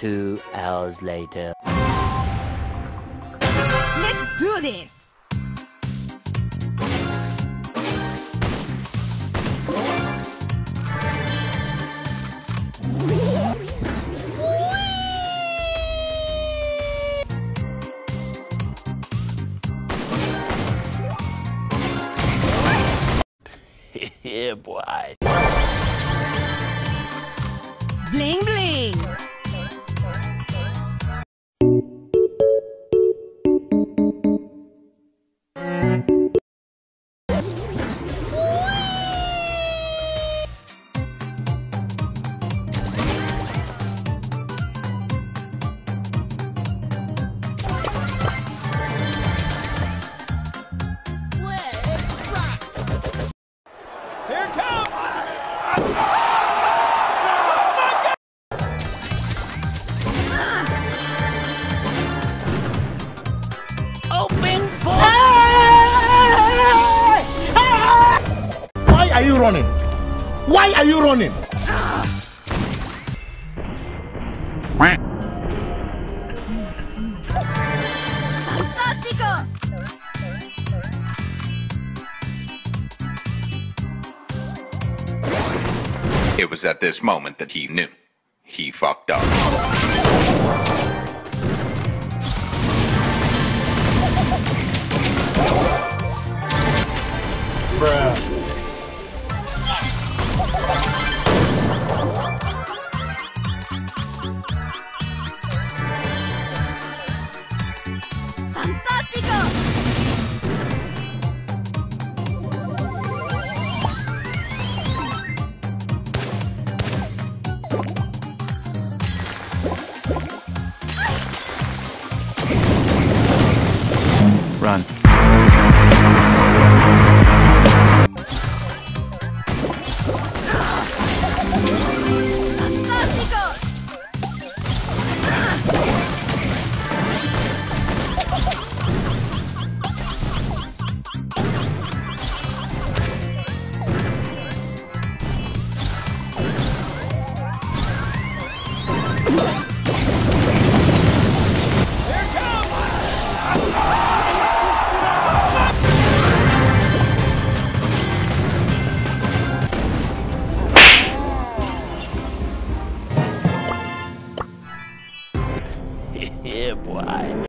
2 hours later. Let's do this! Yeah, boy. Bling bling! Here it comes! Open for... Why are you running? Why are you running? Fantastico! It was at this moment that he knew. He fucked up. Bruh.